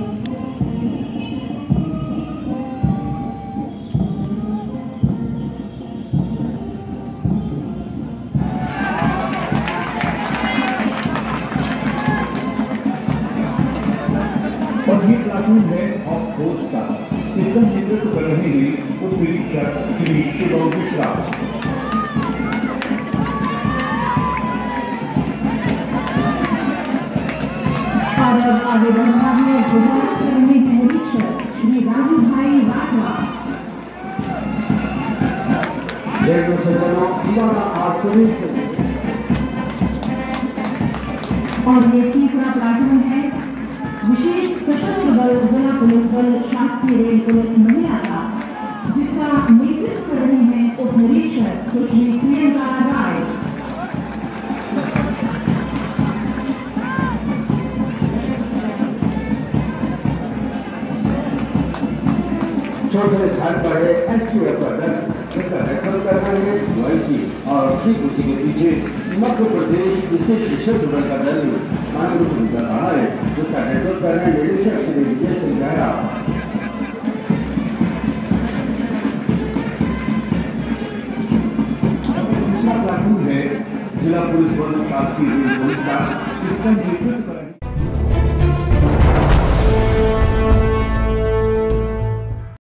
और ये प्लाटून है ऑफ कोर्स का। इसका नेतृत्व कर रहे हैं उप निरीक्षक श्री शिवम मिश्रा। और अब आगे बढ़ रहा है गुजरात करने के निरीक्षक श्री राजूभाई राठवा। और ये तीसरा प्लाटून है विशेष सशस्त्र बल जिला पुलिस बल शासकीय रेल पुलिस महिला का, जिसका नेतृत्व कर रहे हैं उप निरीक्षक सुश्री प्रियंका राय। छोटे स्थान पर है एसटीएफ का दल, जिसका रक्षण कर रहे हैं वाईसी और ठीक उसी के पीछे मध्य प्रदेश विशेष सशस्त्र बल का दल मानव भूमिका रहा है, जिसका नेतृत्व कर रहे हैं निरीक्षक श्री विजय सिंह गहरा। दूसरा प्लाटून है जिला पुलिस बल शासकीय रेल पुलिस का, जिसका नेतृत्व